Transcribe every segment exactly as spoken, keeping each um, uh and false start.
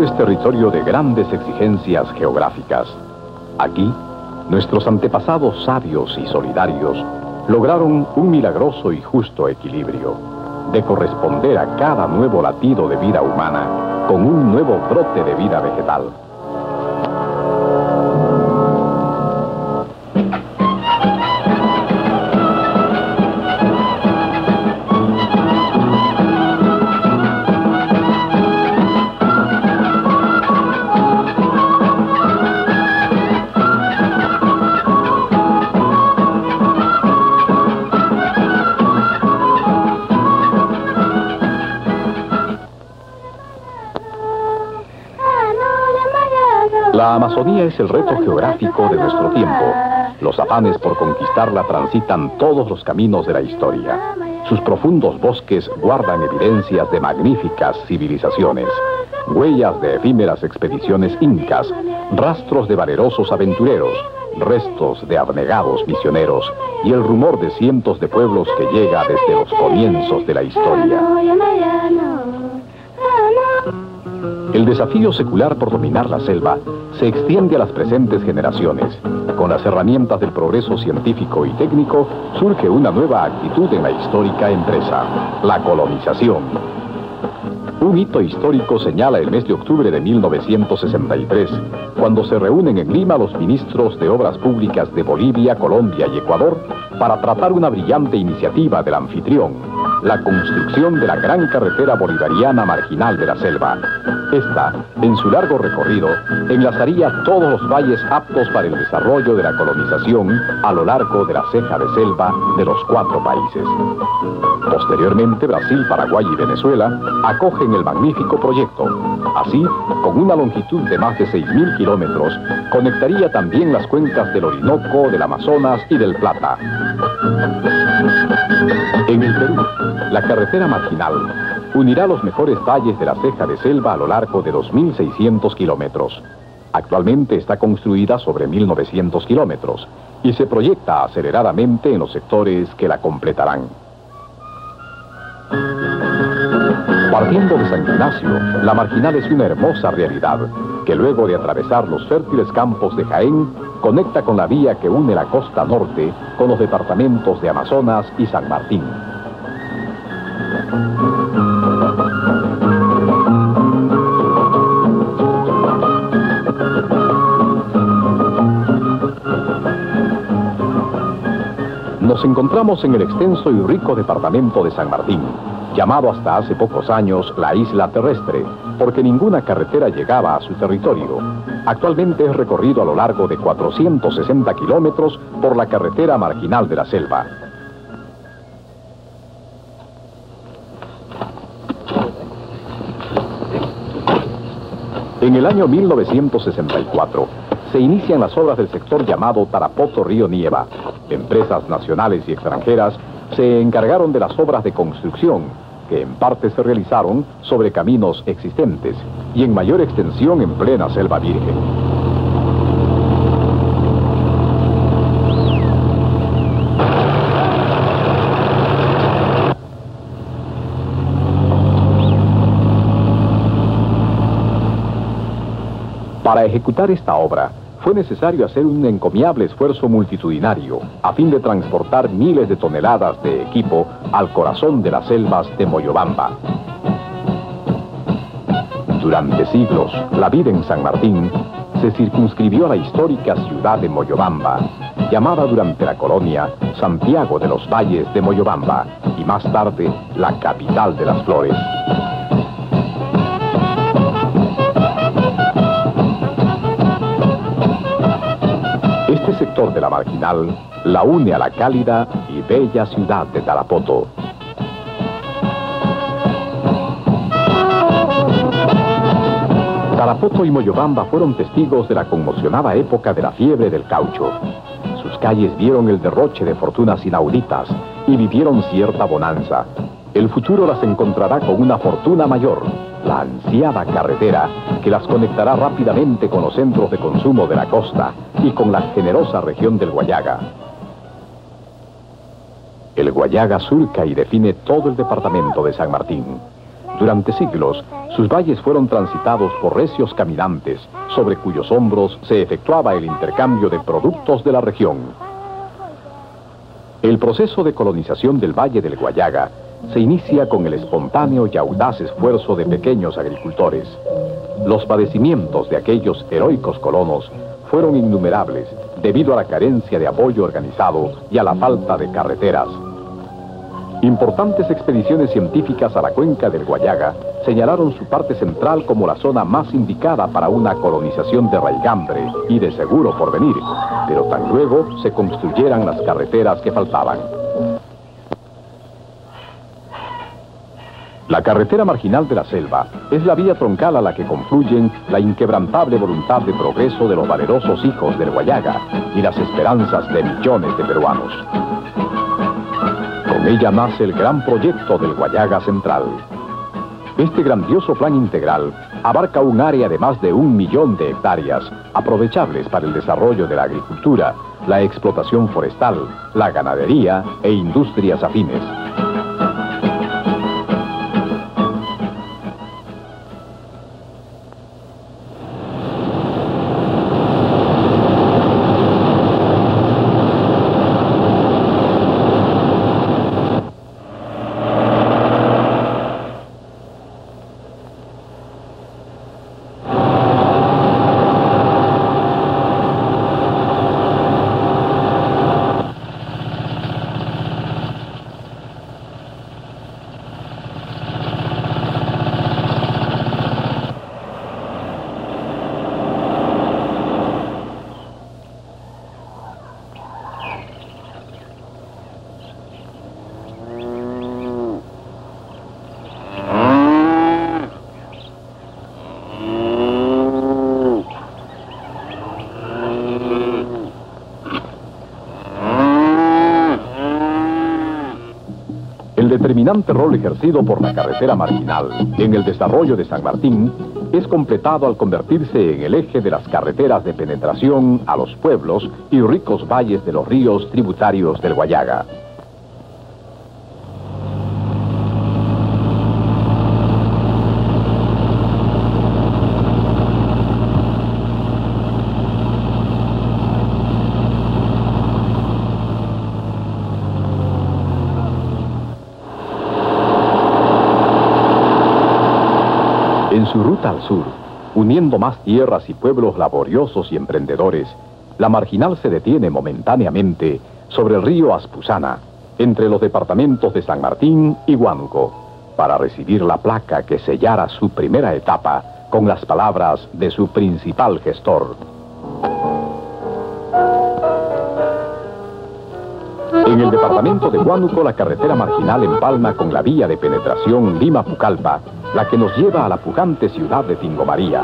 es territorio de grandes exigencias geográficas. Aquí, nuestros antepasados sabios y solidarios lograron un milagroso y justo equilibrio de corresponder a cada nuevo latido de vida humana con un nuevo brote de vida vegetal. La Amazonía es el reto geográfico de nuestro tiempo. Los afanes por conquistarla transitan todos los caminos de la historia. Sus profundos bosques guardan evidencias de magníficas civilizaciones, huellas de efímeras expediciones incas, rastros de valerosos aventureros, restos de abnegados misioneros y el rumor de cientos de pueblos que llega desde los comienzos de la historia. El desafío secular por dominar la selva se extiende a las presentes generaciones. Con las herramientas del progreso científico y técnico, surge una nueva actitud en la histórica empresa, la colonización. Un hito histórico señala el mes de octubre de mil novecientos sesenta y tres, cuando se reúnen en Lima los ministros de Obras Públicas de Bolivia, Colombia y Ecuador para tratar una brillante iniciativa del anfitrión, la construcción de la gran carretera bolivariana marginal de la selva. Esta, en su largo recorrido, enlazaría todos los valles aptos para el desarrollo de la colonización a lo largo de la ceja de selva de los cuatro países. Posteriormente, Brasil, Paraguay y Venezuela acogen el magnífico proyecto. Así, con una longitud de más de seis mil kilómetros, conectaría también las cuencas del Orinoco, del Amazonas y del Plata. En el Perú, la carretera marginal unirá los mejores valles de la ceja de selva a lo largo de dos mil seiscientos kilómetros. Actualmente está construida sobre mil novecientos kilómetros y se proyecta aceleradamente en los sectores que la completarán. Partiendo de San Ignacio, la marginal es una hermosa realidad que luego de atravesar los fértiles campos de Jaén, conecta con la vía que une la costa norte con los departamentos de Amazonas y San Martín. Nos encontramos en el extenso y rico departamento de San Martín, llamado hasta hace pocos años la Isla Terrestre, porque ninguna carretera llegaba a su territorio. Actualmente es recorrido a lo largo de cuatrocientos sesenta kilómetros por la carretera marginal de la selva. En el año mil novecientos sesenta y cuatro, se inician las obras del sector llamado Tarapoto-Río Nieva. Empresas nacionales y extranjeras se encargaron de las obras de construcción, que en parte se realizaron sobre caminos existentes y en mayor extensión en plena selva virgen. Para ejecutar esta obra, fue necesario hacer un encomiable esfuerzo multitudinario a fin de transportar miles de toneladas de equipo al corazón de las selvas de Moyobamba. Durante siglos, la vida en San Martín se circunscribió a la histórica ciudad de Moyobamba, llamada durante la colonia Santiago de los Valles de Moyobamba, y más tarde la capital de las flores. Este sector de la marginal la une a la cálida y bella ciudad de Tarapoto. Tarapoto y Moyobamba fueron testigos de la conmocionada época de la fiebre del caucho. Sus calles vieron el derroche de fortunas inauditas y vivieron cierta bonanza. El futuro las encontrará con una fortuna mayor, la ansiada carretera que las conectará rápidamente con los centros de consumo de la costa y con la generosa región del Guayaga. El Guayaga surca y define todo el departamento de San Martín. Durante siglos, sus valles fueron transitados por recios caminantes, sobre cuyos hombros se efectuaba el intercambio de productos de la región. El proceso de colonización del Valle del Guayaga se inicia con el espontáneo y audaz esfuerzo de pequeños agricultores. Los padecimientos de aquellos heroicos colonos fueron innumerables debido a la carencia de apoyo organizado y a la falta de carreteras. Importantes expediciones científicas a la cuenca del Guayaga señalaron su parte central como la zona más indicada para una colonización de raigambre y de seguro porvenir, pero tan luego se construyeran las carreteras que faltaban. La carretera marginal de la selva es la vía troncal a la que confluyen la inquebrantable voluntad de progreso de los valerosos hijos del Guayaga y las esperanzas de millones de peruanos. Con ella nace el gran proyecto del Guayaga Central. Este grandioso plan integral abarca un área de más de un millón de hectáreas, aprovechables para el desarrollo de la agricultura, la explotación forestal, la ganadería e industrias afines. El determinante rol ejercido por la carretera marginal en el desarrollo de San Martín es completado al convertirse en el eje de las carreteras de penetración a los pueblos y ricos valles de los ríos tributarios del Guayaga. En su ruta al sur, uniendo más tierras y pueblos laboriosos y emprendedores, la marginal se detiene momentáneamente sobre el río Aspuzana, entre los departamentos de San Martín y Huánuco, para recibir la placa que sellara su primera etapa con las palabras de su principal gestor. En el departamento de Huánuco, la carretera marginal empalma con la vía de penetración Lima-Pucallpa, la que nos lleva a la pujante ciudad de Tingomaría.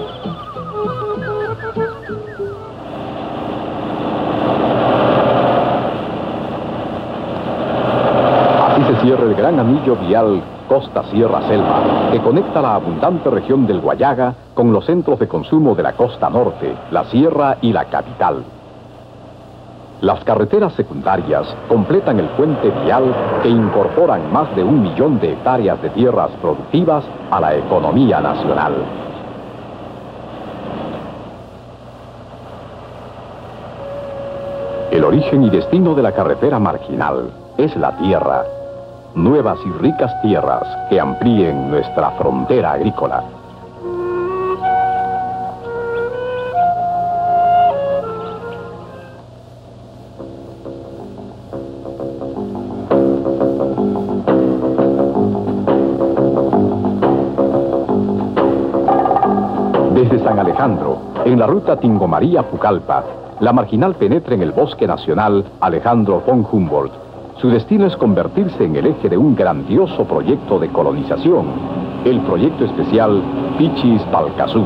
Así se cierra el gran anillo vial Costa-Sierra-Selva, que conecta la abundante región del Guayaga con los centros de consumo de la costa norte, la sierra y la capital. Las carreteras secundarias completan el puente vial que incorporan más de un millón de hectáreas de tierras productivas a la economía nacional. El origen y destino de la carretera marginal es la tierra. Nuevas y ricas tierras que amplíen nuestra frontera agrícola. Desde San Alejandro, en la ruta Tingomaría-Pucallpa, la marginal penetra en el Bosque Nacional Alejandro von Humboldt. Su destino es convertirse en el eje de un grandioso proyecto de colonización, el proyecto especial Pichis-Palcazú.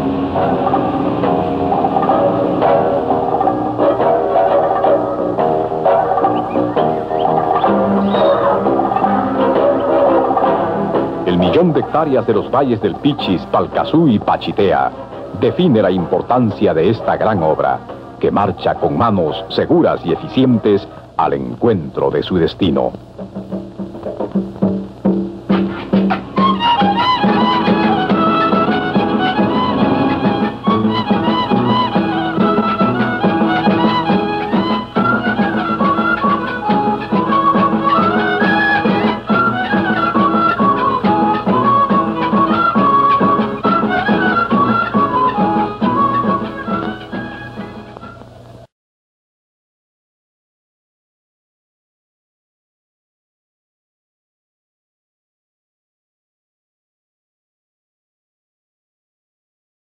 El millón de hectáreas de los valles del Pichis, Palcazú y Pachitea define la importancia de esta gran obra, que marcha con manos seguras y eficientes al encuentro de su destino.